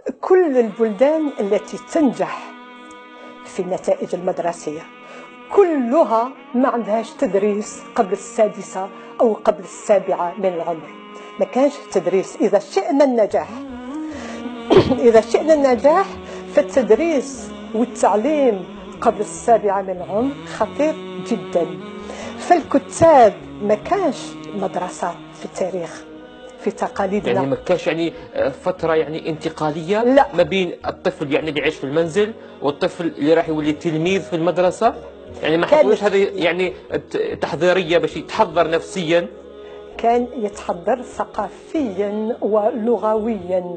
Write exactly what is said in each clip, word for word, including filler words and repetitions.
كل البلدان التي تنجح في النتائج المدرسية كلها ما عندهاش تدريس قبل السادسة أو قبل السابعة من العمر. ما كانش تدريس. إذا شئنا النجاح إذا شئنا النجاح فالتدريس والتعليم قبل السابعة من العمر خطير جدا. فالكتاب ما كانش مدرسة في التاريخ في تقاليدنا. يعني ما كانش يعني فترة يعني انتقالية لا. ما بين الطفل يعني اللي يعيش في المنزل والطفل اللي راح يولي تلميذ في المدرسة. يعني ما حطوش هذه يعني تحضيرية باش يتحضر نفسيا. كان يتحضر ثقافيا ولغويا.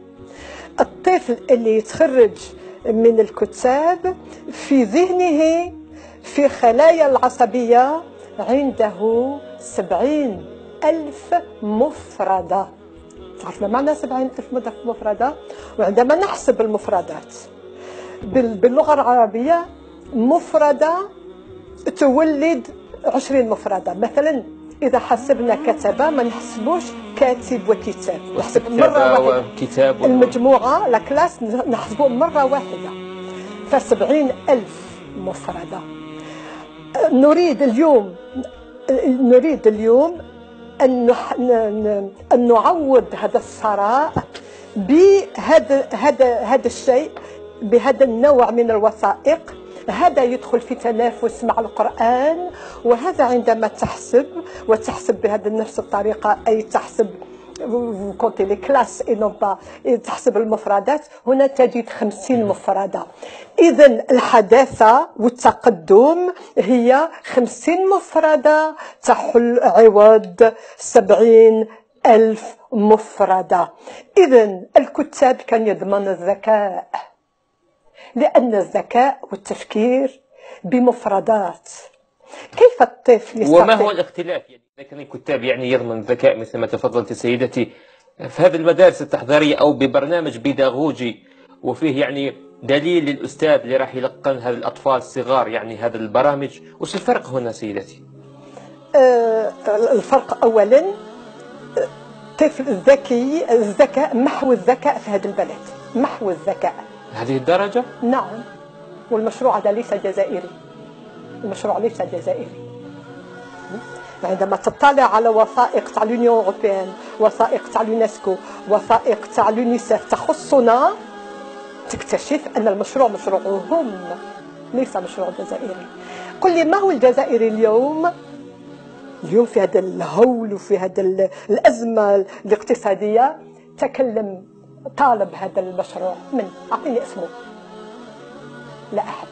الطفل اللي يتخرج من الكتاب في ذهنه في خلايا العصبية عنده سبعين ألف مفردة. تعرف ما معنى سبعين ألف مفردة؟ وعندما نحسب المفردات باللغة العربية مفردة تولد عشرين مفردة. مثلا إذا حسبنا كتبة ما نحسبوش كاتب وكتاب، نحسب مرة واحدة. كتاب المجموعة لاكلاس نحسبوه مرة واحدة. فسبعين ألف مفردة. نريد اليوم نريد اليوم أن أن نعوض هذا الثراء بهذا هذا هذا الشيء، بهذا النوع من الوثائق. هذا يدخل في تنافس مع القرآن. وهذا عندما تحسب وتحسب بهذا نفس الطريقة، أي تحسب كونتي لي كلاس اي نون با تحسب المفردات، هنا تجد خمسين مفردة. إذا الحداثة والتقدم هي خمسين مفردة تحل عوض سبعين ألف مفردة. إذا الكتاب كان يضمن الذكاء، لأن الذكاء والتفكير بمفردات. كيف الطفل يستطيع؟ وما هو الاختلاف؟ يعني إذا كان الكتاب يعني يضمن الذكاء مثل ما تفضلت سيدتي في هذه المدارس التحضيرية أو ببرنامج بيداغوجي وفيه يعني دليل للأستاذ اللي راح يلقن هذا الأطفال الصغار يعني هذا البرامج، وش الفرق هنا سيدتي؟ آه الفرق أولا الطفل الذكي، الذكاء محو الذكاء في هذا البلد، محو الذكاء هذه الدرجة؟ نعم. والمشروع هذا ليس جزائري، المشروع ليس جزائري. عندما تطلع على وثائق تاع لونيون اوروبيان، وثائق تاع اليونسكو، وثائق تاع اليونيسف تخصنا، تكتشف ان المشروع مشروعهم ليس مشروع جزائري. قل لي ما هو الجزائري اليوم؟ اليوم في هذا الهول وفي هذا الازمه الاقتصاديه تكلم طالب هذا المشروع، من اعطيني اسمه؟ لا احد.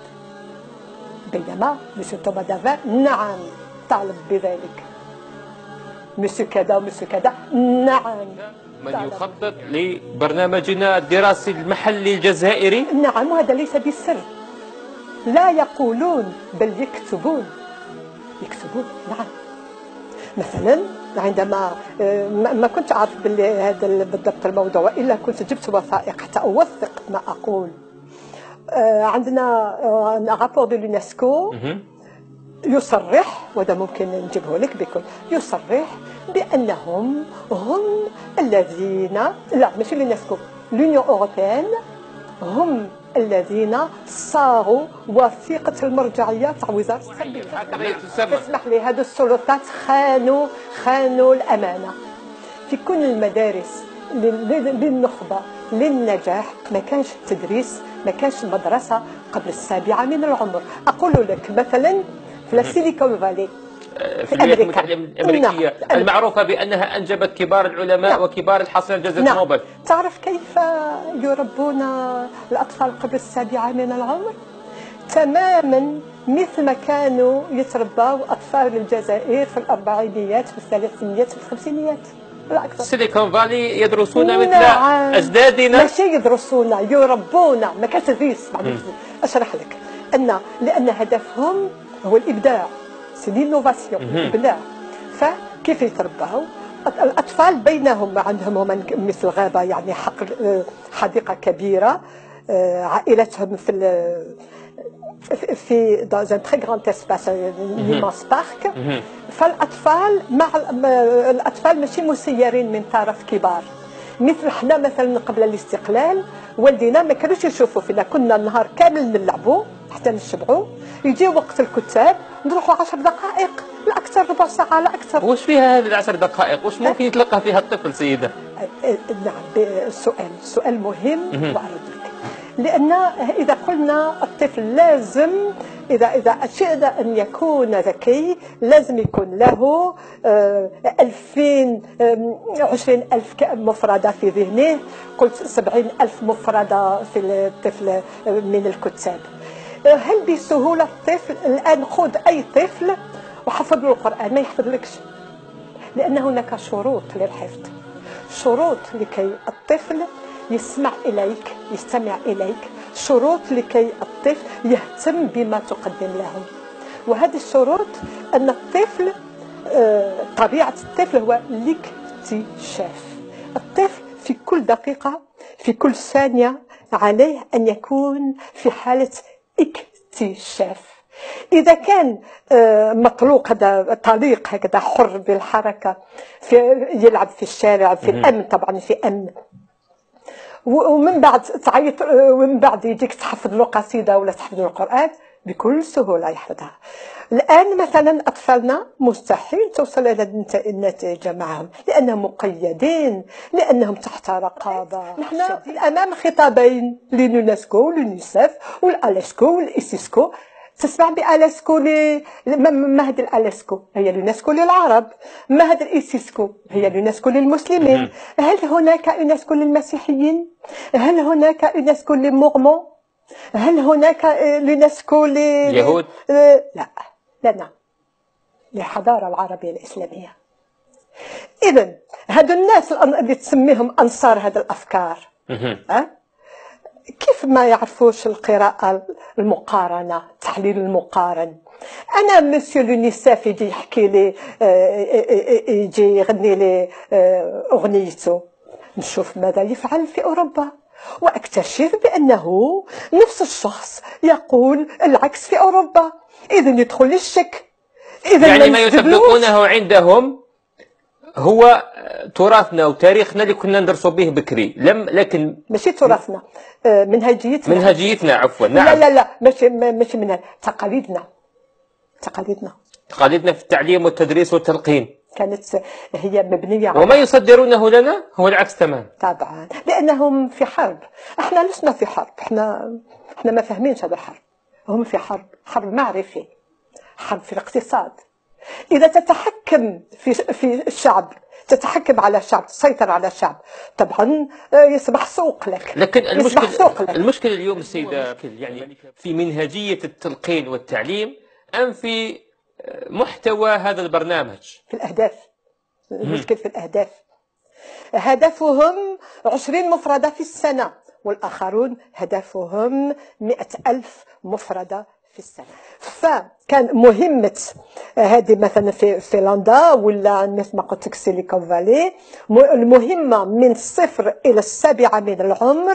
بينما مسيو توما دافان نعم طالب بذلك، مسيو كذا ومسيو كذا نعم. من يخطط لبرنامجنا الدراسي المحلي الجزائري؟ نعم. وهذا ليس بالسر، لا يقولون بل يكتبون، يكتبون. نعم. مثلا عندما ما كنت أعرف باللي هذا بالضبط الموضوع، وإلا كنت جبت وثائق حتى أوثق ما أقول. عندنا رابور دو اليونسكو يصرح، وهذا ممكن نجيبه لك بكل، يصرح بأنهم هم الذين، لا ماشي اليونسكو، لونيون أوروبيان، هم الذين صاروا وثيقة المرجعية تاع وزارة التربية. اسمح لي، هذو السلطات خانوا خانوا الأمانة. في كل المدارس للنخبة للنجاح ما كانش تدريس، ما كانش مدرسة قبل السابعة من العمر. أقول لك مثلا في السيليكون فالي في الولايات المتحدة الأمريكية نعم. المعروفة بأنها أنجبت كبار العلماء نعم. وكبار الحاصلين جائزة نعم. نوبل. تعرف كيف يربون الأطفال قبل السابعة من العمر؟ تماما مثل ما كانوا يتربوا أطفال الجزائر في الأربعينيات في الثلاثينيات في الخمسينيات. سيليكون فالي يدرسون مثل نعم. أجدادنا. ماشي يدرسون، يربون. ما كانش تدريس. أشرح لك أن لأن هدفهم هو الإبداع، سي لينوفاسيون، الإبداع. فكيف يتربوا الأطفال بينهم؟ عندهم مثل غابة، يعني حقل حديقة كبيرة، عائلتهم في في dans un très grand espace, un immense parc. فالأطفال مع الأطفال ماشي مسيرين من طرف كبار، مثل حنا مثلا قبل الاستقلال والدينا ما كانوش يشوفوا فينا، كنا النهار كامل نلعبوا حتى نشبعوا، يجي وقت الكتاب نروحوا عشر دقائق لا اكثر، ربع ساعه لا اكثر. واش فيها هذه العشر دقائق؟ واش ممكن يتلقى فيها الطفل سيده؟ نعم، سؤال سؤال مهم وأرد لك. لأن إذا قلنا الطفل لازم، إذا إذا أشئنا أن يكون ذكي لازم يكون له ألفين عشرين ألف مفردة في ذهنه، قلت سبعين ألف مفردة في الطفل من الكتاب. هل بسهولة الطفل الآن خذ أي طفل وحفظ له القرآن ما يحفظ لكش، لأن هناك شروط للحفظ، شروط لكي الطفل يسمع إليك يستمع إليك، شروط لكي الطفل يهتم بما تقدم له. وهذه الشروط أن الطفل طبيعة الطفل هو الاكتشاف. الطفل في كل دقيقة في كل ثانية عليه أن يكون في حالة اكتشاف. إذا كان مطلوق هذا طليق هكذا حر بالحركة، في يلعب في الشارع في الأمن، طبعا في أمن، ومن بعد تعيط ومن بعد يجيك تحفظ له قصيدة ولا تحفظ له القرآن بكل سهولة يحفظها. الآن مثلا أطفالنا مستحيل توصل إلى النتيجة معهم لأنهم مقيدين، لأنهم تحت رقابة. نحن أمام خطابين لليونسكو واليونيسف والأليسكو والإيسيسكو. تسمع بأليسكو ل... ما هذه الأليسكو؟ هي اليونسكو للعرب. ما هذا الإيسيسكو؟ هي اليونسكو للمسلمين. هل هناك يونسكو للمسيحيين؟ هل هناك يونسكو للمغمون؟ هل هناك يونسكو لليهود؟ لا، لنا للحضارة العربية الإسلامية. إذن هذو الناس اللي تسميهم أنصار هذه الأفكار أه؟ كيف ما يعرفوش القراءة المقارنة، تحليل المقارن؟ أنا مسيو لونيسيف يجي يحكي لي يجي يغني لي أغنيته، نشوف ماذا يفعل في أوروبا وأكتشف بأنه نفس الشخص يقول العكس في أوروبا. إذن يدخل الشك. إذن يعني ما يطبقونه عندهم هو تراثنا وتاريخنا اللي كنا ندرسوا به بكري، لم لكن ماشي تراثنا، منهجيتنا منهجيتنا عفوا. نعم. لا لا لا ماشي ماشي من تقاليدنا تقاليدنا تقاليدنا في التعليم والتدريس والتلقين كانت هي مبنية على، وما يصدرونه لنا هو العكس تمام. طبعا لأنهم في حرب، احنا لسنا في حرب، احنا احنا ما فاهمينش هذا الحرب. هم في حرب، حرب معرفي، حرب في الاقتصاد. إذا تتحكم في في الشعب، تتحكم على الشعب، تسيطر على الشعب، طبعا يصبح سوق لك. لكن المشكلة المشكلة اليوم السيدة يعني في منهجية التلقين والتعليم أم في محتوى هذا البرنامج؟ في الأهداف. المشكل في الأهداف. هدفهم عشرين مفردة في السنة، والآخرون هدفهم مئة ألف مفردة في السنة. فكان مهمة هذه مثلا في فنلندا ولا مثل ما قلت لك سيليكون فالي، المهمة من الصفر إلى السابعة من العمر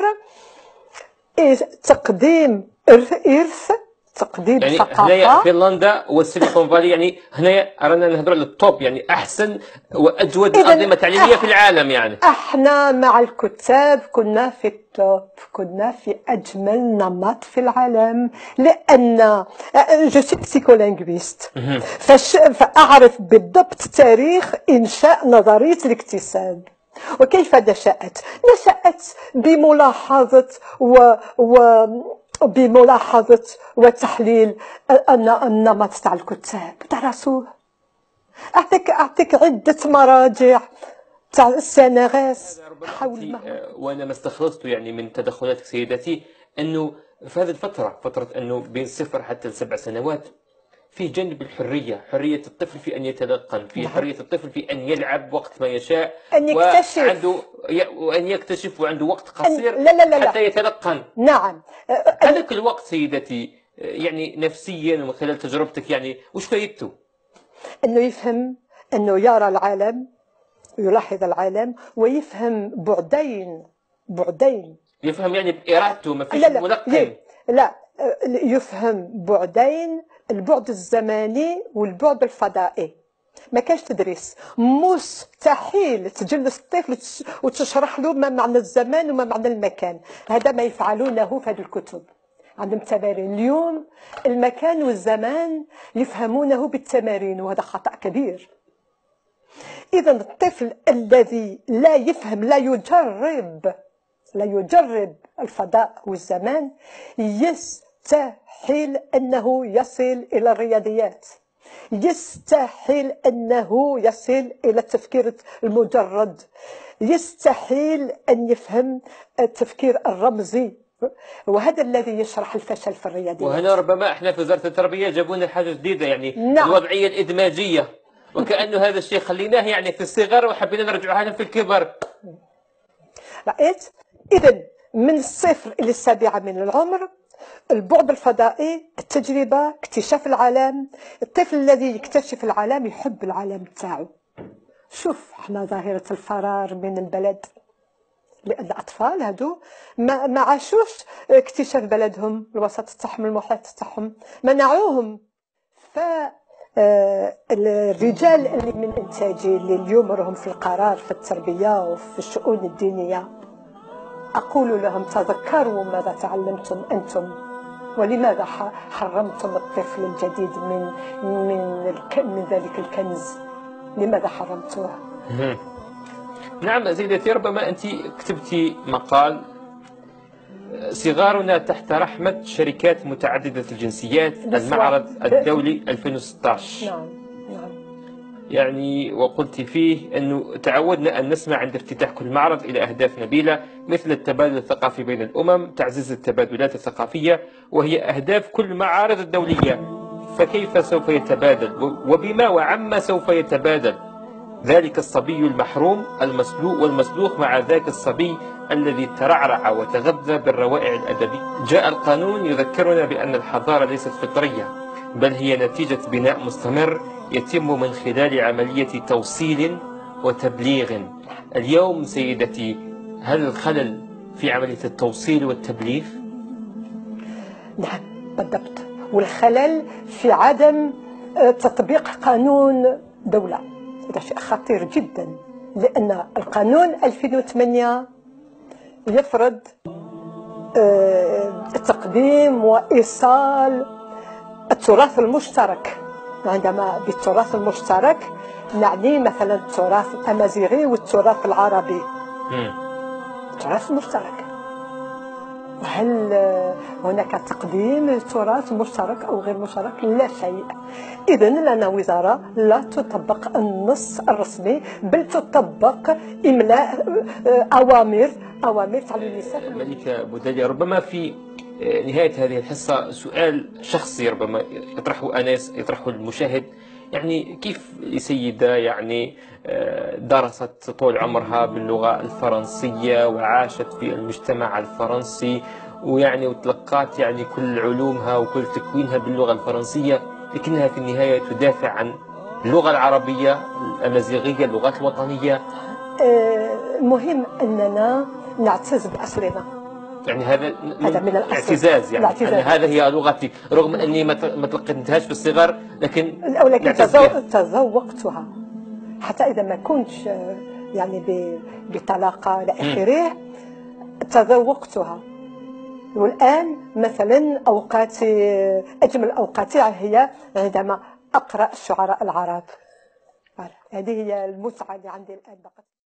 تقديم إرث، تقديم يعني ثقافة. هنايا فنلندا والسيليكون فالي، يعني هنايا رانا نهضروا على التوب، يعني أحسن وأجود الأنظمة التعليمية في العالم. يعني احنا مع الكتاب كنا في التوب، كنا في أجمل نمط في العالم، لأن جو سي بسيكولينغويست، فأعرف بالضبط تاريخ إنشاء نظرية الاكتساب. وكيف نشأت؟ نشأت بملاحظة و, و بملاحظة وتحليل النمط تاع الكتاب، درسوه. أعطيك أعطيك عدة مراجع تاع السنغاس حول. وأنا ما استخلصت يعني من تدخلاتك سيدتي أنه في هذه الفترة، فترة أنه بين صفر حتى سبع سنوات، في جانب الحرية، حرية الطفل في أن يتلقن، في حرية الطفل في أن يلعب وقت ما يشاء، أن يكتشف، وعنده وأن يكتشف وعنده وقت قصير لا لا لا لا. حتى يتلقن. نعم. هذاك الوقت سيدتي يعني نفسيا ومن خلال تجربتك يعني وش فايدته؟ أنه يفهم، أنه يرى العالم، يلاحظ العالم ويفهم بعدين بعدين يفهم يعني بإرادته، ما فيش لا لا ملقن. لا يفهم بعدين، البعد الزماني والبعد الفضائي. ما كانش تدريس، مستحيل تجلس الطفل وتشرح له ما معنى الزمان وما معنى المكان. هذا ما يفعلونه في هذه الكتب، عندهم تمارين. اليوم المكان والزمان يفهمونه بالتمارين، وهذا خطأ كبير. إذا الطفل الذي لا يفهم، لا يجرب لا يجرب الفضاء والزمان، يستحيل أنه يصل إلى الرياضيات، يستحيل أنه يصل إلى التفكير المجرد، يستحيل أن يفهم التفكير الرمزي، وهذا الذي يشرح الفشل في الرياضيات. وهنا ربما احنا في وزارة التربية جابوا لنا حاجة جديدة، يعني نعم. الوضعية الإدماجية، وكأنه هذا الشيء خليناه يعني في الصغر وحبينا نرجعوها لهم في الكبر. رأيت؟ إذا من الصفر إلى السابعة من العمر، البعد الفضائي، التجربة، اكتشاف العالم. الطفل الذي يكتشف العالم يحب العالم تاعو. شوف احنا ظاهرة الفرار من البلد، لأن الأطفال هادو ما, ما عاشوش اكتشاف بلدهم، الوسط تاعهم، المحيط تاعهم، منعوهم. ف الرجال اللي من إنتاجي اللي اليوم راهم في القرار في التربية وفي الشؤون الدينية، أقول لهم تذكروا ماذا تعلمتم أنتم، ولماذا حرمتم الطفل الجديد من من من ذلك الكنز، لماذا حرمتوه؟ نعم سيدتي، ربما أنت كتبتي مقال صغارنا تحت رحمة شركات متعددة الجنسيات، المعرض الدولي ألفين وستة عشر. نعم نعم. يعني وقلت فيه أنه تعودنا أن نسمع عند افتتاح كل معرض إلى أهداف نبيلة مثل التبادل الثقافي بين الأمم، تعزيز التبادلات الثقافية، وهي أهداف كل المعارض الدولية. فكيف سوف يتبادل وبما وعما سوف يتبادل ذلك الصبي المحروم المسلوق والمسلوخ مع ذاك الصبي الذي ترعرع وتغذى بالروائع الأدبية؟ جاء القانون يذكرنا بأن الحضارة ليست فطرية، بل هي نتيجة بناء مستمر يتم من خلال عملية توصيل وتبليغ. اليوم سيدتي، هل الخلل في عملية التوصيل والتبليغ؟ نعم بالضبط، والخلل في عدم تطبيق قانون دولة. هذا شيء خطير جدا، لأن القانون ألفين وثمانية يفرض تقديم وإيصال التراث المشترك. عندما بالتراث المشترك نعني مثلا التراث الأمازيغي والتراث العربي. التراث المشترك، وهل هناك تقديم للتراث مشترك أو غير مشترك؟ لا شيء. إذن لنا وزارة لا تطبق النص الرسمي، بل تطبق إملاء أوامر أوامر تاع النساء. ملكة بودليا، ربما في نهاية هذه الحصة سؤال شخصي ربما يطرحه أناس يطرحه المشاهد، يعني كيف سيدة يعني درست طول عمرها باللغة الفرنسية وعاشت في المجتمع الفرنسي ويعني وتلقات يعني كل علومها وكل تكوينها باللغة الفرنسية، لكنها في النهاية تدافع عن اللغة العربية الأمازيغية، اللغات الوطنية. مهم أننا نعتز بأصلنا، يعني هذا هذا من الاعتزاز، يعني أن هذا هي لغتي رغم أني ما تلقيتهاش في الصغر، لكن لكن تذوقتها حتى إذا ما كنتش يعني بطلاقة إلى آخره، تذوقتها. والآن مثلا أوقاتي، أجمل أوقاتي هي عندما أقرأ الشعراء العرب. هذه هي المتعة اللي عندي الآن.